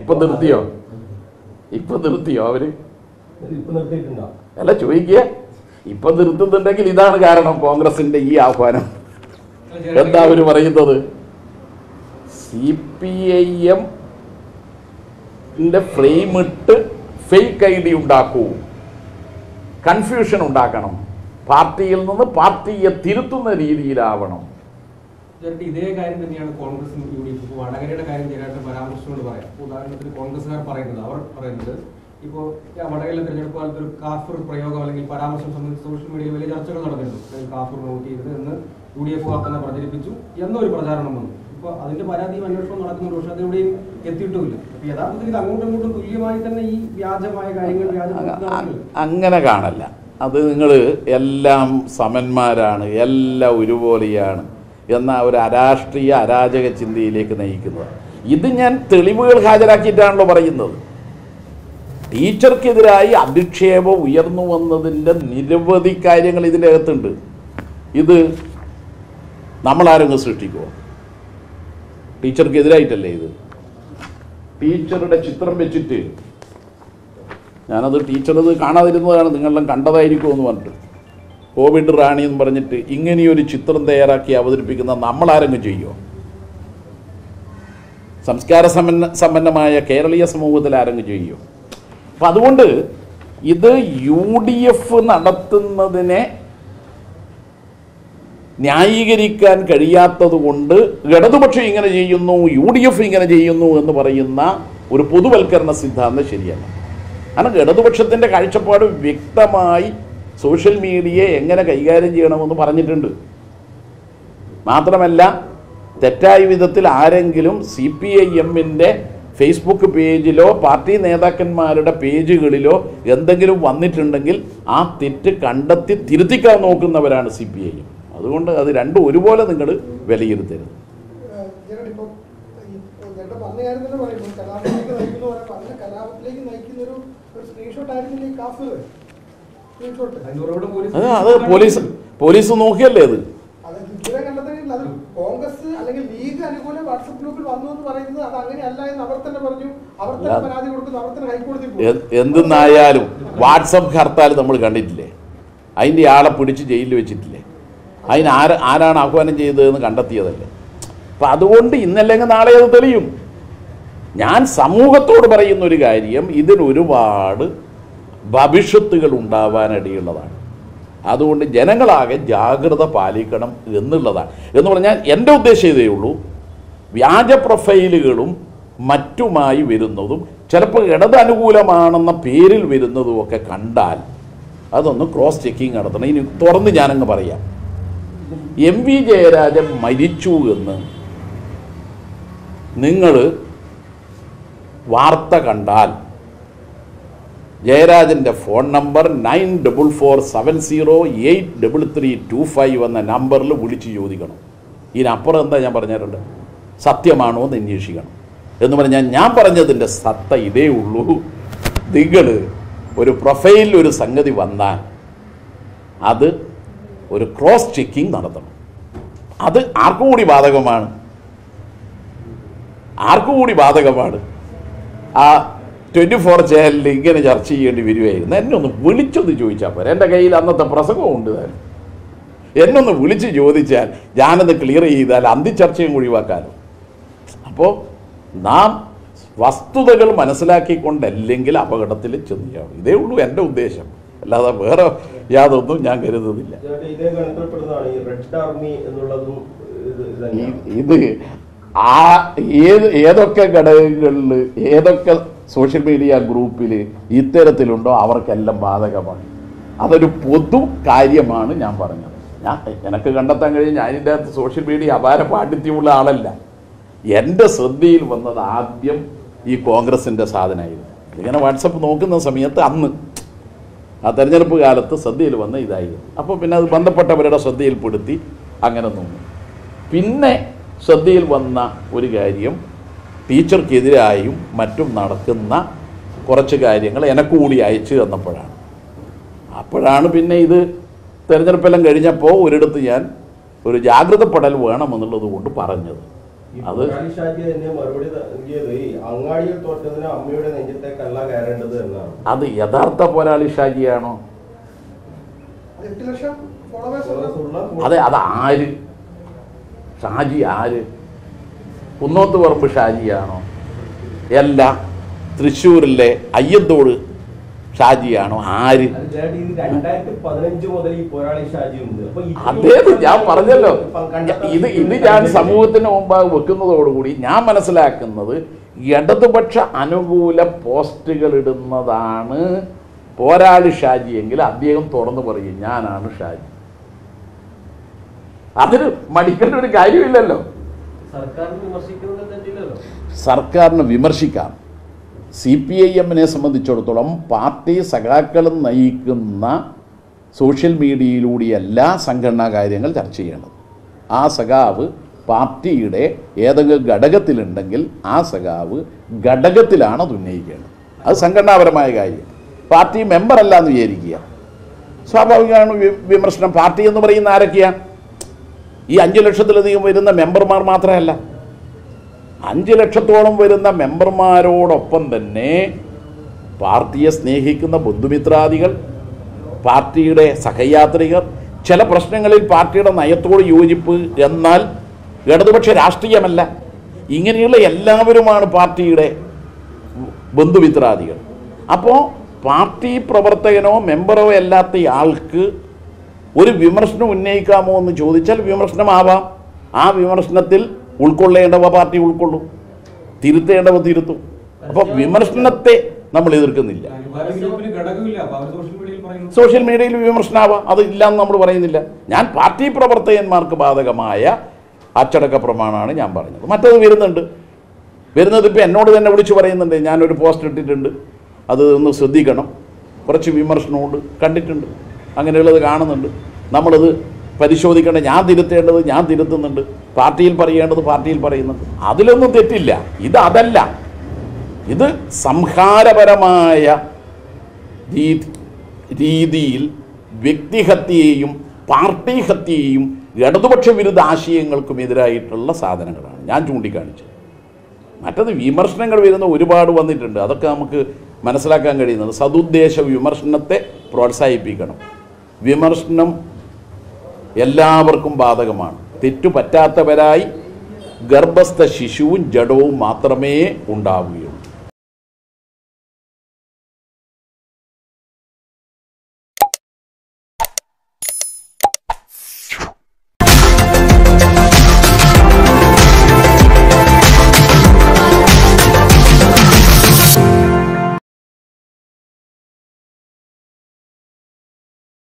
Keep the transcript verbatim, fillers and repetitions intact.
ഇപ്പൊ നിർത്തിയോ ഇപ്പൊ നിർത്തിയോ അവര്? അല്ല ചോദിക്കുക, ഇപ്പൊ നിർത്തുന്നുണ്ടെങ്കിൽ ഇതാണ് കാരണം കോൺഗ്രസിന്റെ ഈ ആഹ്വാനം. എന്താ അവര് പറയുന്നത്? C P I M frame ഇട്ട് ഫേക്ക് ഐ ഡി ഉണ്ടാക്കൂ, കൺഫ്യൂഷൻ ഉണ്ടാക്കണം, പാർട്ടിയിൽ നിന്ന് പാർട്ടിയെ തിരുത്തുന്ന രീതിയിലാവണം. ഇതേ കാര്യം തന്നെയാണ് കോൺഗ്രസും യു ഡി എഫ് വടകരയുടെ കാര്യം ചേരായിട്ട് പരാമർശിച്ചുകൊണ്ട് പറയാം. ഉദാഹരണത്തിന് കോൺഗ്രസുകാർ പറയുന്നത് അവർ പറയുന്നത് ഇപ്പോൾ വടകരയിലെ തെരഞ്ഞെടുപ്പ് കാലത്ത് ഒരു കാഫിർ പ്രയോഗം അല്ലെങ്കിൽ പരാമർശം സംബന്ധിച്ച് സോഷ്യൽ മീഡിയയിൽ വലിയ ചർച്ചകൾ നടന്നിരുന്നു. കാഫിർ നോട്ട് ചെയ്തത് എന്ന് യു ഡി എഫ് തന്നെ പ്രചരിപ്പിച്ചു എന്നൊരു പ്രചാരണം വന്നു. ഇപ്പോൾ അതിന്റെ പരാതിയും അന്വേഷണവും നടക്കുന്നുണ്ട്. പക്ഷെ അതെവിടെയും എത്തിയിട്ടുമില്ല. അപ്പൊ യഥാർത്ഥത്തിൽ ഇത് അങ്ങോട്ടും ഇങ്ങോട്ടും തുല്യമായി തന്നെ ഈ വ്യാജമായ കാര്യങ്ങൾ അങ്ങനെ കാണല്ല. അത് നിങ്ങൾ എല്ലാം സമന്മാരാണ്, എല്ലാം ഒരുപോലെയാണ് എന്ന ഒരു അരാഷ്ട്രീയ അരാജക ചിന്തയിലേക്ക് നയിക്കുന്നത്. ഇത് ഞാൻ തെളിവുകൾ ഹാജരാക്കിയിട്ടാണല്ലോ പറയുന്നത്. ടീച്ചർക്കെതിരായി അധിക്ഷേപം ഉയർന്നു വന്നതിൻ്റെ നിരവധി കാര്യങ്ങൾ ഇതിൻ്റെ അകത്തുണ്ട്. ഇത് നമ്മളാരെങ്കിലും സൃഷ്ടിക്കുമോ? ടീച്ചർക്കെതിരായിട്ടല്ലേ ഇത്? ടീച്ചറുടെ ചിത്രം വെച്ചിട്ട് ഞാനത് ടീച്ചർ ഇത് കാണാതിരുന്നതാണ്, നിങ്ങളെല്ലാം കണ്ടതായിരിക്കും എന്ന് പറഞ്ഞിട്ട് കോവിഡ് റാണി എന്ന് പറഞ്ഞിട്ട് ഇങ്ങനെയൊരു ചിത്രം തയ്യാറാക്കി അവതരിപ്പിക്കുന്ന നമ്മളാരെങ്കിലും ചെയ്യുമോ? സംസ്കാര സമ്പന്ന സമ്പന്നമായ കേരളീയ സമൂഹത്തിൽ ആരെങ്കിലും ചെയ്യുമോ? അപ്പം അതുകൊണ്ട് ഇത് യു ഡി എഫ് നടത്തുന്നതിനെ ന്യായീകരിക്കാൻ കഴിയാത്തത് കൊണ്ട് ഇടതുപക്ഷം ഇങ്ങനെ ചെയ്യുന്നു, യു ഡി എഫ് ഇങ്ങനെ ചെയ്യുന്നു എന്ന് പറയുന്ന ഒരു പൊതുവൽക്കരണ സിദ്ധാന്തം ശരിയല്ല. കാരണം ഇടതുപക്ഷത്തിൻ്റെ കാഴ്ചപ്പാട് വ്യക്തമായി സോഷ്യൽ മീഡിയയെ എങ്ങനെ കൈകാര്യം ചെയ്യണമെന്ന് പറഞ്ഞിട്ടുണ്ട്. മാത്രമല്ല തെറ്റായ വിധത്തിൽ ആരെങ്കിലും സി പി ഐ എമ്മിൻ്റെ ഫേസ്ബുക്ക് പേജിലോ പാർട്ടി നേതാക്കന്മാരുടെ പേജുകളിലോ എന്തെങ്കിലും വന്നിട്ടുണ്ടെങ്കിൽ ആ തെറ്റ് കണ്ടെത്തി തിരുത്തിക്കാൻ നോക്കുന്നവരാണ് സി പി ഐ എം. അതുകൊണ്ട് അത് രണ്ടും ഒരുപോലെ നിങ്ങൾ വിലയിരുത്തരുത്. അത് പോലീസ് പോലീസ് നോക്കിയല്ലേ അത്. കോൺഗ്രസ് അല്ലെങ്കിൽ ലീഗ് അനുകൂല വാട്സ്ആപ്പ് ഗ്രൂപ്പിൽ വന്നു എന്ന് പറയുന്നത് അത് അങ്ങനെയല്ല എന്ന് അവർ തന്നെ പറഞ്ഞു. അവർ തന്നെ പരാതി കൊടുക്കുന്നു, അവർ തന്നെ ഹൈക്കോടതി. എന്തെന്നായാലും വാട്സപ്പ് ഹർത്താൽ നമ്മൾ കണ്ടിട്ടില്ലേ? അതിൻ്റെ ആളെ പിടിച്ച് ജയിലിൽ വെച്ചിട്ടില്ലേ? അതിന് ആര് ആരാണ് ആഹ്വാനം ചെയ്തതെന്ന് കണ്ടെത്തിയതല്ലേ? അപ്പം അതുകൊണ്ട് ഇന്നല്ലെങ്കിൽ നാളെ അത് തെളിയും. ഞാൻ സമൂഹത്തോട് പറയുന്നൊരു കാര്യം, ഇതിനൊരുപാട് ഭവിഷ്യത്തുകൾ ഉണ്ടാവാനിടയുള്ളതാണ്. അതുകൊണ്ട് ജനങ്ങളാകെ ജാഗ്രത പാലിക്കണം എന്നുള്ളതാണ്. എന്ന് പറഞ്ഞാൽ എൻ്റെ ഉദ്ദേശം ഇതേ ഉള്ളൂ, വ്യാജ പ്രൊഫൈലുകളും മറ്റുമായി വരുന്നതും ചിലപ്പോൾ ഇടത് അനുകൂലമാണെന്ന പേരിൽ വരുന്നതും ഒക്കെ കണ്ടാൽ അതൊന്ന് ക്രോസ് ചെക്കിങ് നടത്തണം. ഇനി തുറന്ന് ഞാനങ്ങ് പറയാം, എം വി ജയരാജൻ മരിച്ചു എന്ന് നിങ്ങൾ വാർത്ത കണ്ടാൽ ജയരാജൻ്റെ phone number nine double four seven zero eight double three two five എന്ന നമ്പറിൽ വിളിച്ച് ചോദിക്കണം. ഇതിനപ്പുറം എന്താ ഞാൻ പറഞ്ഞിട്ടുണ്ട്? സത്യമാണോ എന്ന് അന്വേഷിക്കണം എന്ന് പറഞ്ഞാൽ ഞാൻ പറഞ്ഞതിൻ്റെ സത്ത ഇതേ ഉള്ളൂ. നിങ്ങൾ ഒരു പ്രൊഫൈലിൽ ഒരു സംഗതി വന്നാൽ അത് ഒരു ക്രോസ് ചെക്കിങ് നടത്തണം. അത് ആർക്കും കൂടി ബാധകമാണ്, ആർക്കും കൂടി ബാധകമാണ്. ആ ട്വൻറ്റി ഫോർ ചാനലിൽ ഇങ്ങനെ ചർച്ച ചെയ്യേണ്ടി വരുമായിരുന്നു. എന്നെ ഒന്ന് വിളിച്ചൊന്ന് ചോദിച്ചാൽ പോരെ. എൻ്റെ കയ്യിൽ അന്നത്തെ പ്രസംഗമുണ്ട് താൻ. എന്നെ ഒന്ന് വിളിച്ച് ചോദിച്ചാൽ ഞാനത് ക്ലിയർ ചെയ്താൽ അന്തിച്ചർച്ചയും ഒഴിവാക്കാമല്ലോ. അപ്പോൾ നാം വസ്തുതകൾ മനസ്സിലാക്കിക്കൊണ്ടല്ലെങ്കിൽ അപകടത്തിൽ ചെന്നിയാവും. ഇതേ ഉള്ളൂ എൻ്റെ ഉദ്ദേശം, അല്ലാതെ വേറെ യാതൊന്നും ഞാൻ കരുതുന്നില്ല. ഇത് ആ ഏത് ഏതൊക്കെ ഘടകങ്ങളിൽ ഏതൊക്കെ സോഷ്യൽ മീഡിയ ഗ്രൂപ്പിൽ ഇത്തരത്തിലുണ്ടോ അവർക്കെല്ലാം ബാധകമാണ്. അതൊരു പൊതു കാര്യമാണ് ഞാൻ പറഞ്ഞത്. ഞാൻ എനിക്ക് കണ്ടെത്താൻ കഴിയും, ഞാൻ ഇതിൻ്റെ അകത്ത് സോഷ്യൽ മീഡിയ അപാര പാണ്ഡിത്യമുള്ള ആളല്ല. എൻ്റെ ശ്രദ്ധയിൽ വന്നത് ആദ്യം ഈ കോൺഗ്രസിൻ്റെ സാധനമായിരുന്നു. ഇങ്ങനെ വാട്സപ്പ് നോക്കുന്ന സമയത്ത് അന്ന് ആ തെരഞ്ഞെടുപ്പ് കാലത്ത് ശ്രദ്ധയിൽ വന്ന ഇതായിരുന്നു. അപ്പോൾ പിന്നെ അത് ബന്ധപ്പെട്ടവരുടെ ശ്രദ്ധയിൽപ്പെടുത്തി അങ്ങനെ നോക്കും. പിന്നെ ശ്രദ്ധയിൽ വന്ന ഒരു കാര്യം, ടീച്ചർക്കെതിരായും മറ്റും നടക്കുന്ന കുറച്ച് കാര്യങ്ങൾ എനക്ക് കൂടി അയച്ചു തന്നപ്പോഴാണ്. അപ്പോഴാണ് പിന്നെ ഇത് തെരഞ്ഞെടുപ്പെല്ലാം കഴിഞ്ഞപ്പോൾ ഒരിടത്ത് ഞാൻ ഒരു ജാഗ്രതപ്പെടൽ വേണമെന്നുള്ളത് കൊണ്ട് പറഞ്ഞത്. അത് മറുപടി നൽകിയത് അങ്ങാടിയിൽ തോറ്റതിന് അമ്മയുടെ നെഞ്ചത്തേക്കല്ല കയറേണ്ടത് എന്നാണ്. അത് യഥാർത്ഥ പോരാളി ഷാജിയാണോ? എട്ട് ലക്ഷം ഫോളോവേഴ്സ്. അതെ, അത് ആര്? ഷാജി ആര്? കുന്നോത്ത് പറമ്പ് ഷാജിയാണോ? അല്ല, തൃശ്ശൂരിലെ അയ്യന്തോട് ഷാജിയാണോ? ആര്? രണ്ടായിരത്തി പതിനഞ്ച് മുതൽ ഈ പോരാളി ഷാജി ഉണ്ട്. അതേത് ഞാൻ പറഞ്ഞല്ലോ, ഇത് ഇത് ഞാൻ സമൂഹത്തിന് മുമ്പാകെ വെക്കുന്നതോടുകൂടി ഞാൻ മനസ്സിലാക്കുന്നത് ഇടതുപക്ഷ അനുകൂല പോസ്റ്റുകൾ ഇടുന്നതാണ് പോരാളി ഷാജി എങ്കിൽ അദ്ദേഹം തുറന്നു പറയും ഞാനാണ് ഷാജി. അതിന് മടിക്കേണ്ട ഒരു കാര്യമില്ലല്ലോ. സർക്കാരിനെ വിമർശിക്കാം. സി പി ഐ എമ്മിനെ സംബന്ധിച്ചിടത്തോളം പാർട്ടി സഖാക്കളും നയിക്കുന്ന സോഷ്യൽ മീഡിയയിലൂടെയല്ല സംഘടനാ കാര്യങ്ങൾ ചർച്ച ചെയ്യേണ്ടത്. ആ സഖാവ് പാർട്ടിയുടെ ഏതെങ്കിലും ഘടകത്തിലുണ്ടെങ്കിൽ ആ സഖാവ് ഘടകത്തിലാണ് അത് ഉന്നയിക്കേണ്ടത്. അത് സംഘടനാപരമായ കാര്യം. പാർട്ടി മെമ്പറല്ല എന്ന് വിചാരിക്കുക, സ്വാഭാവികമാണ് വിമർശനം. പാർട്ടി എന്ന് പറയുന്ന ആരൊക്കെയാണ്? ഈ അഞ്ച് ലക്ഷത്തിലധികം വരുന്ന മെമ്പർമാർ മാത്രമല്ല, അഞ്ച് ലക്ഷത്തോളം വരുന്ന മെമ്പർമാരോടൊപ്പം തന്നെ പാർട്ടിയെ സ്നേഹിക്കുന്ന ബന്ധുമിത്രാദികൾ, പാർട്ടിയുടെ സഹയാത്രികർ, ചില പ്രശ്നങ്ങളിൽ പാർട്ടിയുടെ നയത്തോട് യോജിപ്പ്, എന്നാൽ ഇടതുപക്ഷ രാഷ്ട്രീയമല്ല, ഇങ്ങനെയുള്ള എല്ലാവരുമാണ് പാർട്ടിയുടെ ബന്ധുമിത്രാദികൾ. അപ്പോൾ പാർട്ടി പ്രവർത്തകനോ മെമ്പറോ അല്ലാത്ത ആൾക്ക് ഒരു വിമർശനം ഉന്നയിക്കാമോ എന്ന് ചോദിച്ചാൽ വിമർശനമാവാം. ആ വിമർശനത്തിൽ ഉൾക്കൊള്ളേണ്ടവ പാർട്ടി ഉൾക്കൊള്ളും, തിരുത്തേണ്ടവ തിരുത്തും. അപ്പോൾ വിമർശനത്തെ നമ്മൾ എതിർക്കുന്നില്ല. സോഷ്യൽ മീഡിയയിൽ വിമർശനമാവാം, അത് ഇല്ലയെന്ന് നമ്മൾ പറയുന്നില്ല. ഞാൻ പാർട്ടി പ്രവർത്തകന്മാർക്ക് ബാധകമായ അച്ചടക്ക പ്രമാണമാണ് ഞാൻ പറഞ്ഞത്. മറ്റത് വരുന്നുണ്ട്, വരുന്നത് ഇപ്പോൾ എന്നോട് തന്നെ വിളിച്ച് പറയുന്നുണ്ട്, ഞാനൊരു പോസ്റ്റ് ഇട്ടിട്ടുണ്ട്, അത് ഒന്ന് ശ്രദ്ധിക്കണം, കുറച്ച് വിമർശനമുണ്ട്, കണ്ടിട്ടുണ്ട്, അങ്ങനെയുള്ളത് കാണുന്നുണ്ട്, നമ്മളത് പരിശോധിക്കേണ്ടത് ഞാൻ തിരുത്തേണ്ടത് ഞാൻ തിരുത്തുന്നുണ്ട്, പാർട്ടിയിൽ പറയേണ്ടത് പാർട്ടിയിൽ പറയുന്നുണ്ട്. അതിലൊന്നും തെറ്റില്ല. ഇത് അതല്ല, ഇത് സംഹാരപരമായ രീതി രീതിയിൽ വ്യക്തിഹത്യയെയും പാർട്ടി ഹത്യയെയും ഇടതുപക്ഷ വിരുദ്ധ ആശയങ്ങൾക്കും എതിരായിട്ടുള്ള സാധനങ്ങളാണ് ഞാൻ ചൂണ്ടിക്കാണിച്ചത്. മറ്റത് വിമർശനങ്ങൾ വരുന്ന ഒരുപാട് വന്നിട്ടുണ്ട്, അതൊക്കെ നമുക്ക് മനസ്സിലാക്കാൻ കഴിയുന്നത്. സതുദ്ദേശ വിമർശനത്തെ പ്രോത്സാഹിപ്പിക്കണം. വിമർശനം എല്ലാവർക്കും ബാധകമാണ്. തെറ്റു പറ്റാത്തവരായി ഗർഭസ്ഥ ശിശുവും ജഡവും മാത്രമേ ഉണ്ടാവുകയുള്ളൂ.